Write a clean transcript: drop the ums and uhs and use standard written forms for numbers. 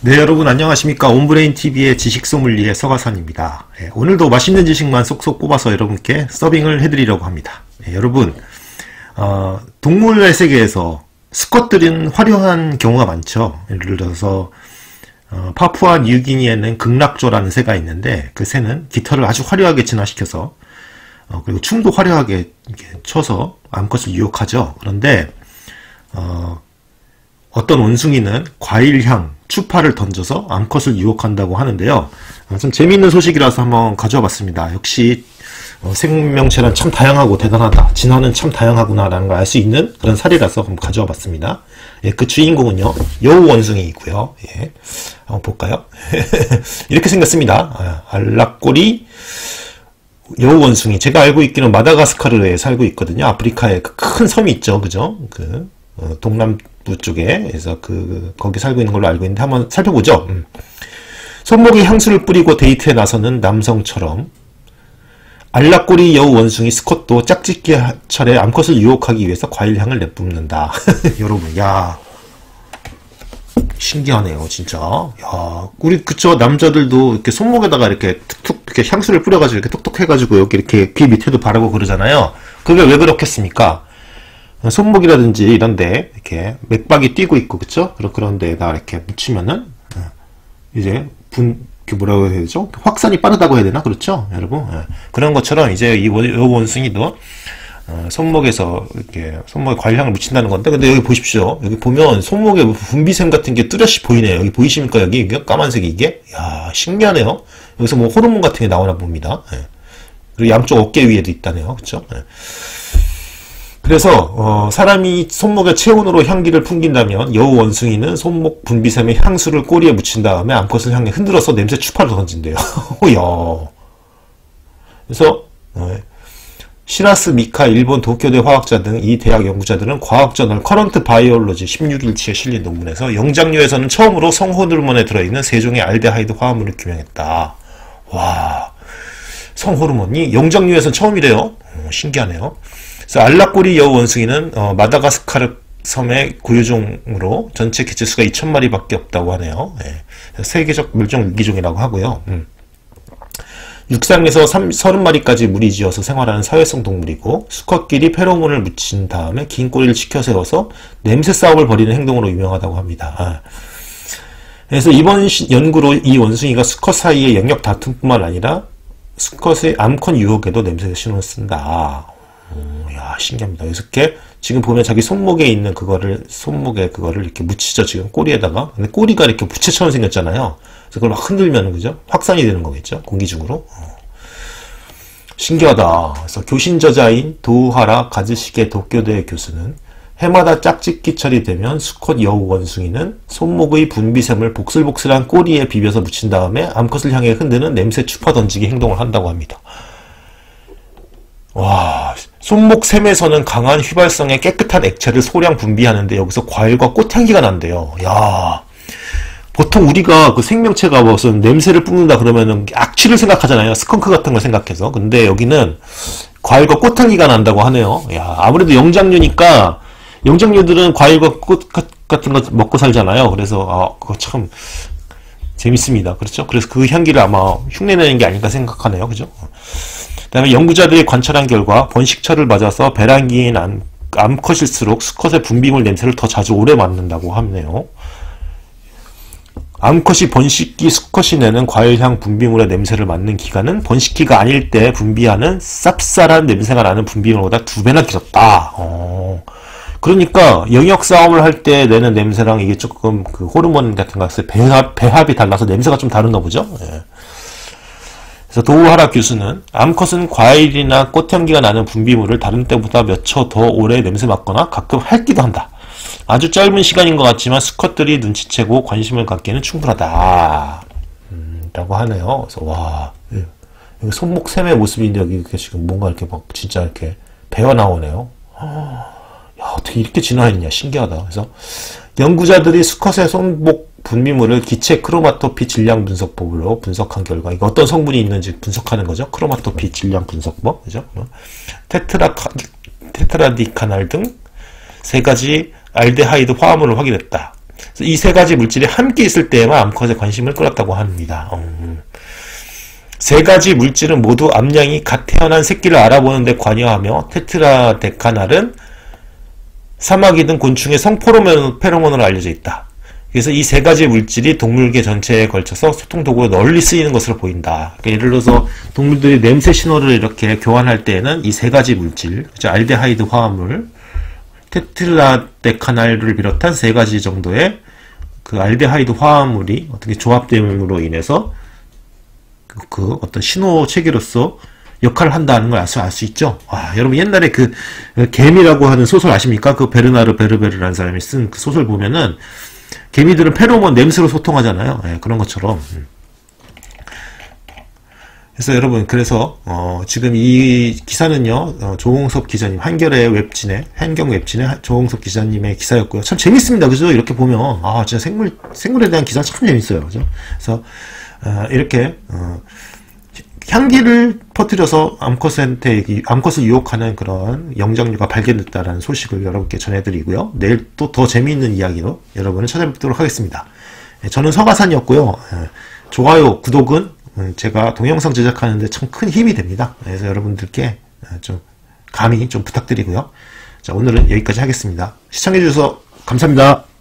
네, 여러분 안녕하십니까. 온브레인TV의 지식소믈리에 서가산입니다. 오늘도 맛있는 지식만 쏙쏙 뽑아서 여러분께 서빙을 해드리려고 합니다. 여러분, 동물의 세계에서 수컷들은 화려한 경우가 많죠. 예를 들어서 파푸아 뉴기니에는 극락조라는 새가 있는데, 그 새는 깃털을 아주 화려하게 진화시켜서 그리고 춤도 화려하게 이렇게 춰서 암컷을 유혹하죠. 그런데 어떤 원숭이는 과일향, 추파를 던져서 암컷을 유혹한다고 하는데요. 좀 재미있는 소식이라서 한번 가져와 봤습니다. 역시 생명체란 참 다양하고 대단하다. 진화는 참 다양하구나 라는 걸 알 수 있는 그런 사례라서 한번 가져와 봤습니다. 예, 그 주인공은요, 여우 원숭이이고요. 예, 한번 볼까요? 이렇게 생겼습니다. 알락꼬리 여우 원숭이. 제가 알고 있기는 마다가스카르에 살고 있거든요. 아프리카에 그 큰 섬이 있죠. 그죠? 동남부 쪽에, 그래서 거기 살고 있는 걸로 알고 있는데 한번 살펴보죠. 손목에 향수를 뿌리고 데이트에 나서는 남성처럼 알락꼬리 여우 원숭이 스컷도 짝짓기 차례 암컷을 유혹하기 위해서 과일향을 내뿜는다. 여러분, 야, 신기하네요, 진짜. 야, 우리 그쵸, 남자들도 이렇게 손목에다가 이렇게 툭툭 이렇게 향수를 뿌려가지고 이렇게 톡톡 해가지고 여기 이렇게 귀 밑에도 바르고 그러잖아요. 그게 왜 그렇겠습니까? 손목이라든지 이런데 이렇게 맥박이 뛰고 있고, 그쵸? 그런 데에다 이렇게 묻히면은 이제 뭐라고 해야 되죠? 확산이 빠르다고 해야 되나? 그렇죠? 여러분, 그런 것처럼 이제 이 원숭이도 손목에서 이렇게 손목에 과일향을 묻힌다는 건데, 근데 여기 보십시오. 여기 보면 손목에 분비샘 같은 게 뚜렷이 보이네요. 여기 보이십니까? 여기 까만색이 이게? 야, 신기하네요. 여기서 뭐 호르몬 같은 게 나오나 봅니다. 그리고 양쪽 어깨 위에도 있다네요. 그쵸? 그래서 사람이 손목에 체온으로 향기를 풍긴다면 여우 원숭이는 손목 분비샘의 향수를 꼬리에 묻힌 다음에 암컷을 향해 흔들어서 냄새 추파를 던진대요. 야. 그래서 시라스 미카 일본 도쿄대 화학자 등 이 대학 연구자들은 과학저널 커런트 바이올로지 16일치에 실린 논문에서 영장류에서는 처음으로 성호르몬에 들어있는 세 종의 알데하이드 화합물을 규명했다. 와, 성호르몬이 영장류에서는 처음이래요. 신기하네요. 그래서 알락꼬리 여우 원숭이는 마다가스카르 섬의 고유종으로 전체 개체수가 2,000마리밖에 없다고 하네요. 세계적 멸종 위기종이라고 하고요. 육상에서 30마리까지 무리지어서 생활하는 사회성 동물이고, 수컷끼리 페로몬을 묻힌 다음에 긴 꼬리를 치켜 세워서 냄새 싸움을 벌이는 행동으로 유명하다고 합니다. 그래서 이번 연구로 이 원숭이가 수컷 사이의 영역 다툼뿐만 아니라 수컷의 암컷 유혹에도 냄새 신호를 쓴다. 야, 신기합니다. 이렇게 지금 보면 자기 손목에 있는 손목에 그거를 이렇게 묻히죠. 지금 꼬리에다가. 근데 꼬리가 이렇게 부채처럼 생겼잖아요. 그래서 그걸 막 흔들면, 그죠? 확산이 되는 거겠죠? 공기 중으로. 신기하다. 그래서 교신 저자인 도우하라 가즈시게 도쿄대 교수는 해마다 짝짓기철이 되면 수컷 여우 원숭이는 손목의 분비샘을 복슬복슬한 꼬리에 비벼서 묻힌 다음에 암컷을 향해 흔드는 냄새 추파 던지기 행동을 한다고 합니다. 와, 손목샘에서는 강한 휘발성의 깨끗한 액체를 소량 분비하는데 여기서 과일과 꽃향기가 난대요. 야, 보통 우리가 그 생명체가 무슨 냄새를 뿜는다 그러면은 악취를 생각하잖아요. 스컹크 같은 걸 생각해서. 근데 여기는 과일과 꽃향기가 난다고 하네요. 야, 아무래도 영장류니까 영장류들은 과일과 꽃 같은 거 먹고 살잖아요. 그래서 그거 참 재밌습니다. 그렇죠? 그래서 그 향기를 아마 흉내내는 게 아닌가 생각하네요. 그죠? 그 다음에 연구자들이 관찰한 결과 번식철을 맞아서 배란기인 암컷일수록 수컷의 분비물 냄새를 더 자주 오래 맡는다고 하네요. 암컷이 번식기 수컷이 내는 과일향 분비물의 냄새를 맡는 기간은 번식기가 아닐 때 분비하는 쌉쌀한 냄새가 나는 분비물보다 2배나 길었다. 그러니까 영역 싸움을 할 때 내는 냄새랑 이게 조금 그 호르몬 같은 것의 배합이 달라서 냄새가 좀 다른가 보죠. 그래서 도우하라 교수는 암컷은 과일이나 꽃향기가 나는 분비물을 다른 때보다 몇 초 더 오래 냄새 맡거나 가끔 핥기도 한다. 아주 짧은 시간인 것 같지만 수컷들이 눈치채고 관심을 갖기에는 충분하다. 라고 하네요. 그래서 와, 여기 손목샘의 모습인데 여기 이렇게 지금 뭔가 이렇게 막 진짜 이렇게 배어 나오네요. 야, 어떻게 이렇게 진화했냐, 신기하다. 그래서 연구자들이 수컷의 손목 분비물을 기체 크로마토피 질량 분석법으로 분석한 결과, 이거 어떤 성분이 있는지 분석하는 거죠. 크로마토피 질량 분석법, 그죠? 테트라디카날 등 3가지 알데하이드 화합물을 확인했다. 이 세 가지 물질이 함께 있을 때에만 암컷의 관심을 끌었다고 합니다. 세 가지 물질은 모두 암양이 갓 태어난 새끼를 알아보는 데 관여하며 테트라데카날은 사마귀 등 곤충의 페로몬으로 알려져 있다. 그래서 이 세 가지 물질이 동물계 전체에 걸쳐서 소통 도구로 널리 쓰이는 것으로 보인다. 그러니까 예를 들어서 동물들이 냄새 신호를 이렇게 교환할 때에는 이 세 가지 물질, 알데하이드 화합물, 테트라데카날을 비롯한 세 가지 정도의 그 알데하이드 화합물이 어떻게 조합됨으로 인해서 그 어떤 신호 체계로서 역할을 한다는 걸 알 수 있죠. 와, 여러분 옛날에 그 개미라고 하는 소설 아십니까? 그 베르나르 베르베르라는 사람이 쓴 그 소설 보면은 개미들은 페로몬 냄새로 소통하잖아요. 예, 그런 것처럼. 그래서 여러분, 그래서 지금 이 기사는요, 조홍섭 기자님, 한겨레 웹진의 한경 웹진의 조홍섭 기자님의 기사였고요. 참 재밌습니다, 그죠? 이렇게 보면 진짜 생물에 대한 기사 참 재밌어요, 그죠? 그래서 이렇게 향기를 퍼뜨려서 암컷을 유혹하는 그런 영장류가 발견됐다는 소식을 여러분께 전해드리고요. 내일 또 더 재미있는 이야기로 여러분을 찾아뵙도록 하겠습니다. 저는 서가산이었고요. 좋아요, 구독은 제가 동영상 제작하는데 참 큰 힘이 됩니다. 그래서 여러분들께 좀 감히 좀 부탁드리고요. 자, 오늘은 여기까지 하겠습니다. 시청해주셔서 감사합니다.